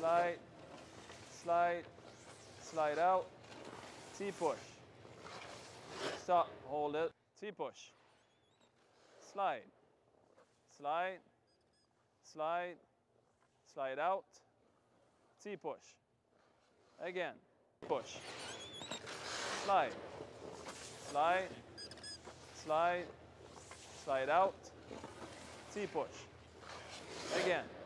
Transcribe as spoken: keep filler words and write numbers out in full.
slide, slide, slide out, T-push. Stop, hold it, T-push. Slide, slide, slide, slide out, T-push. Again, push. Slide, slide, slide, slide out, T-push. Again.